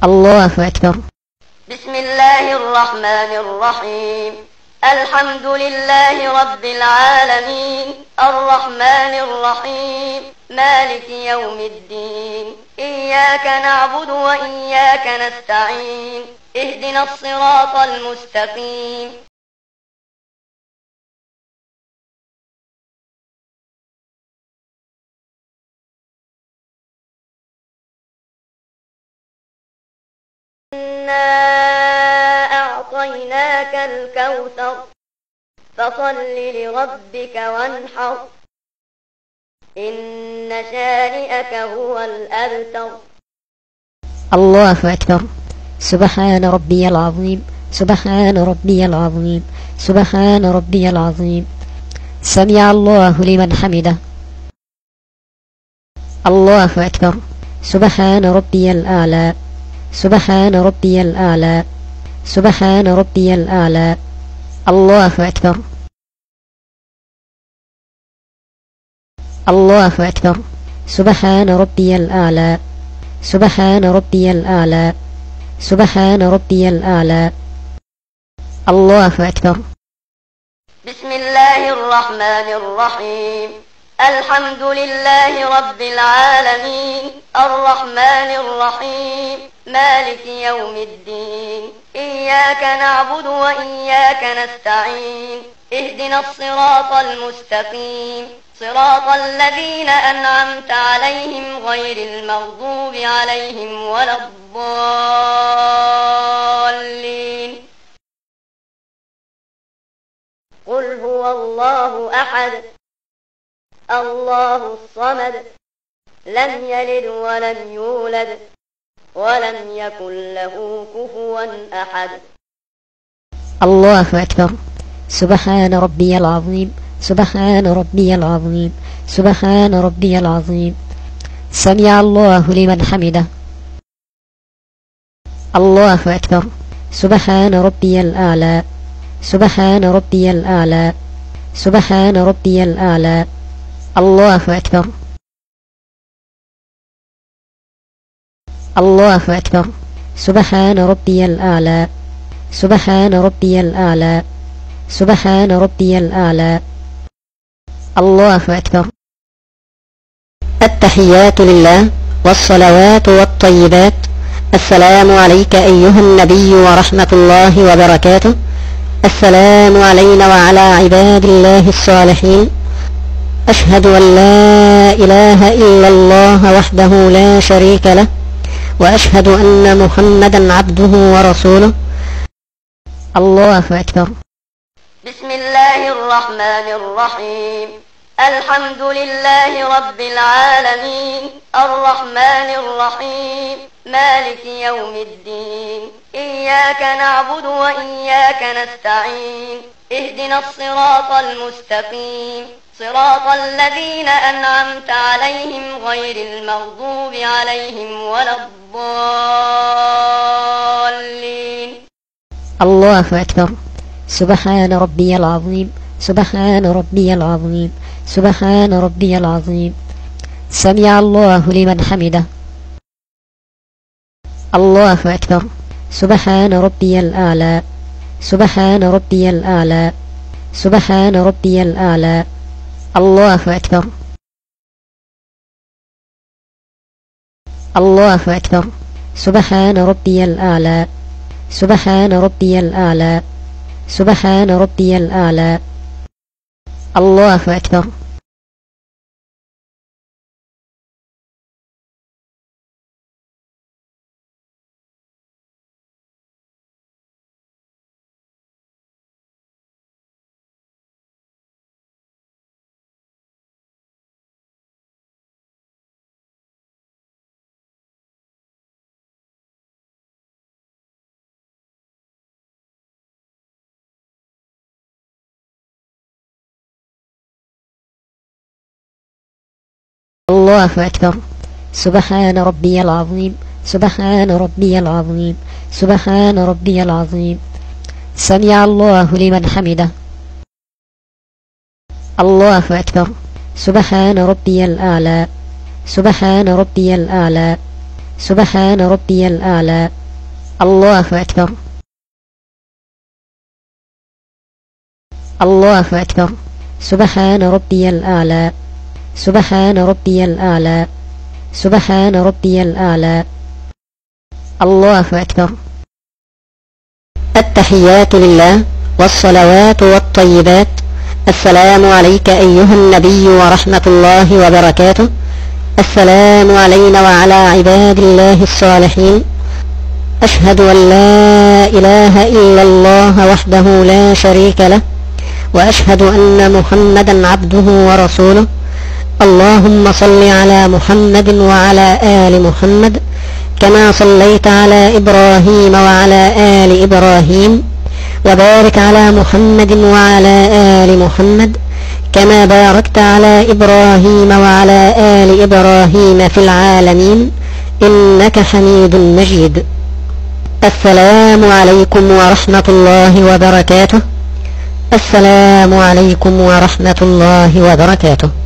الله أكبر. بسم الله الرحمن الرحيم. الحمد لله رب العالمين، الرحمن الرحيم، مالك يوم الدين، إياك نعبد وإياك نستعين، اهدنا الصراط المستقيم. إنا أعطيناك الكوثر، فصل لربك وانحر، إن شانئك هو الأبتر. الله أكبر. سبحان ربي العظيم، سبحان ربي العظيم، سبحان ربي العظيم. سمع الله لمن حمده. الله أكبر. سبحان ربي الأعلى، سبحان ربي الأعلى، سبحان ربي الأعلى. الله أكبر. الله أكبر. سبحان ربي الأعلى، سبحان ربي الأعلى، سبحان ربي الأعلى. الله أكبر. بسم الله الرحمن الرحيم. الحمد لله رب العالمين، الرحمن الرحيم، مالك يوم الدين، إياك نعبد وإياك نستعين، اهدنا الصراط المستقيم، صراط الذين أنعمت عليهم غير المغضوب عليهم ولا الضالين. قل هو الله أحد، الله الصمد، لم يلد ولم يولد ولم يكن له كفوا أحد. الله أكبر. سبحان ربي العظيم، سبحان ربي العظيم، سبحان ربي العظيم. سمع الله لمن حمده. الله أكبر. سبحان ربي الأعلى، سبحان ربي الأعلى، سبحان ربي الأعلى. الله أكبر. الله أكبر. سبحان ربي الأعلى، سبحان ربي الأعلى، سبحان ربي الأعلى. الله أكبر. التحيات لله والصلوات والطيبات. السلام عليك أيها النبي ورحمة الله وبركاته. السلام علينا وعلى عباد الله الصالحين. أشهد أن لا إله إلا الله وحده لا شريك له، وأشهد أن محمدا عبده ورسوله. الله أكبر. بسم الله الرحمن الرحيم. الحمد لله رب العالمين، الرحمن الرحيم، مالك يوم الدين، إياك نعبد وإياك نستعين، اهدنا الصراط المستقيم، صراط الذين أنعمت عليهم غير المغضوب عليهم ولا الضالين. الله أكبر. سبحان ربي العظيم، سبحان ربي العظيم، سبحان ربي العظيم. سمع الله لمن حمده. الله أكبر. سبحان ربي الأعلى، سبحان ربي الأعلى، سبحان ربي الأعلى. الله أكبر. الله أكبر. سبحان ربي الأعلى، سبحان ربي الأعلى، سبحان ربي الأعلى. الله أكبر. الله أكبر. سبحان ربي العظيم، سبحان ربي العظيم، سبحان ربي العظيم. سمع الله لمن حمده. الله أكبر. سبحان ربي الأعلى، سبحان ربي الأعلى، سبحان ربي الأعلى. الله أكبر. الله أكبر. سبحان ربي الأعلى. سبحان ربي الأعلى. سبحان ربي الأعلى. الله أكبر. التحيات لله والصلوات والطيبات. السلام عليك أيها النبي ورحمة الله وبركاته. السلام علينا وعلى عباد الله الصالحين. أشهد أن لا إله إلا الله وحده لا شريك له، وأشهد أن محمدا عبده ورسوله. اللهم صل على محمد وعلى آل محمد كما صليت على إبراهيم وعلى آل إبراهيم، وبارك على محمد وعلى آل محمد كما باركت على إبراهيم وعلى آل إبراهيم في العالمين إنك حميد مجيد. السلام عليكم ورحمة الله وبركاته. السلام عليكم ورحمة الله وبركاته.